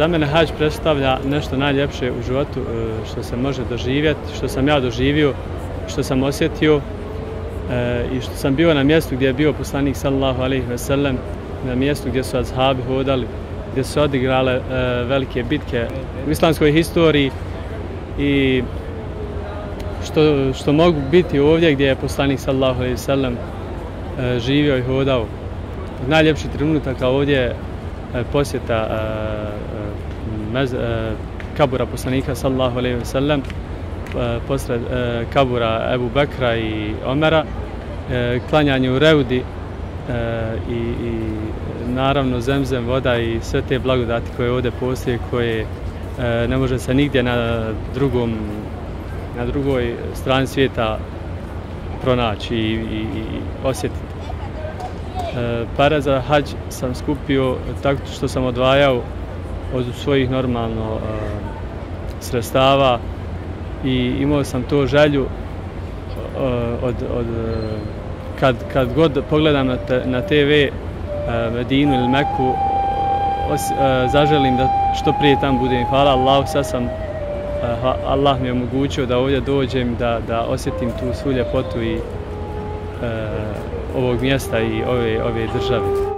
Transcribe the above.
Za mene hadž predstavlja nešto najljepše u životu što se može doživjeti, što sam ja doživio, što sam osjetio i što sam bio na mjestu gdje je bio poslanik sallallahu alejhi ve sellem, na mjestu gdje su ashabi hodali, gdje su odigrale velike bitke u islamskoj historiji i što mogu biti ovdje gdje je poslanik sallallahu alejhi ve sellem živio i hodao. Najljepši trenutaka ovdje je posjeta kabura poslanika sallallahu alejhi ve sellem, posred kabura Ebu Bekra i Omera, klanjanje u Reudi i naravno zemzem voda i sve te blagodati koje ovdje postoje, koje ne može se nigdje na drugoj strani svijeta pronaći i osjetiti. Pare za hadž sam skupio tako što sam odvajao od svojih normalno sredstava i imao sam to želju kad god pogledam na TV Medinu ili Meku, zaželim da što prije tamo budem. Hvala Allahu, sad sam, Allah mi je omogućio da ovdje dođem, da osjetim tu svu ljepotu i ovog mjesta i ove države.